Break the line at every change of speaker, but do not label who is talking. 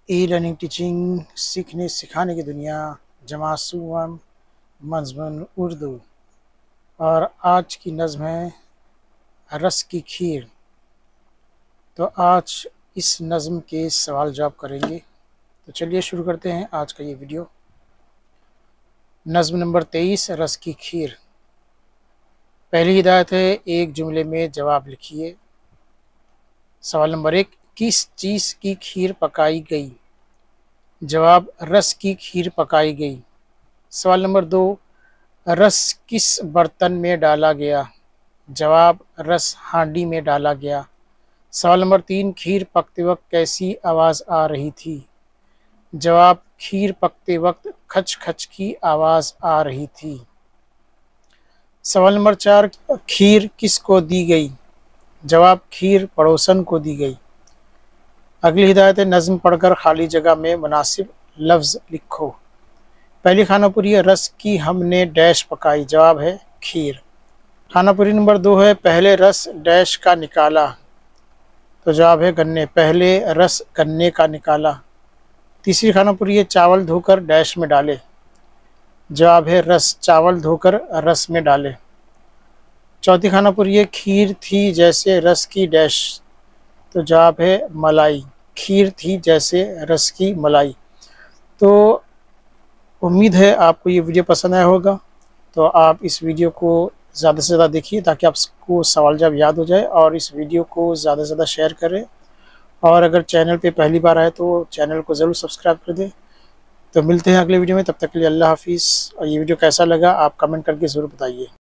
E learning teaching सीखने सिखाने की दुनिया जमासूम मज़मून उर्दू। और आज की नज़्म है रस की खीर। तो आज इस नज़्म के सवाल जवाब करेंगे। तो चलिए शुरू करते हैं आज का ये वीडियो। नज़्म नंबर 23 रस की खीर। पहली हिदायत है, एक जुमले में जवाब लिखिए। सवाल नंबर 1, किस चीज़ की खीर पकाई गई? जवाब, रस की खीर पकाई गई। सवाल नंबर 2, रस किस बर्तन में डाला गया? जवाब, रस हांडी में डाला गया। सवाल नंबर 3, खीर पकते वक्त कैसी आवाज़ आ रही थी? जवाब, खीर पकते वक्त खच खच की आवाज़ आ रही थी। सवाल नंबर 4, खीर किसको दी गई? जवाब, खीर पड़ोसन को दी गई। अगली हिदायत है, नज़्म पढ़कर खाली जगह में मुनासिब लफ्ज़ लिखो। पहली खानापुरी है, रस की हमने डैश पकाई। जवाब है खीर। खानापुरी नंबर 2 है, पहले रस डैश का निकाला। तो जवाब है गन्ने, पहले रस गन्ने का निकाला। तीसरी खानापुरी है, चावल धोकर डैश में डाले। जवाब है रस चावल धोकर रस में डाले। चौथी खानापुरी है, खीर थी जैसे रस की डैश। तो जवाब है मलाई, खीर थी जैसे रस की मलाई। तो उम्मीद है आपको ये वीडियो पसंद आया होगा। तो आप इस वीडियो को ज़्यादा से ज़्यादा देखिए ताकि आपको सवाल जवाब याद हो जाए, और इस वीडियो को ज़्यादा से ज़्यादा शेयर करें। और अगर चैनल पे पहली बार आए तो चैनल को ज़रूर सब्सक्राइब कर दें। तो मिलते हैं अगले वीडियो में, तब तक के लिए अल्लाह हाफिज़। और ये वीडियो कैसा लगा आप कमेंट करके ज़रूर बताइए।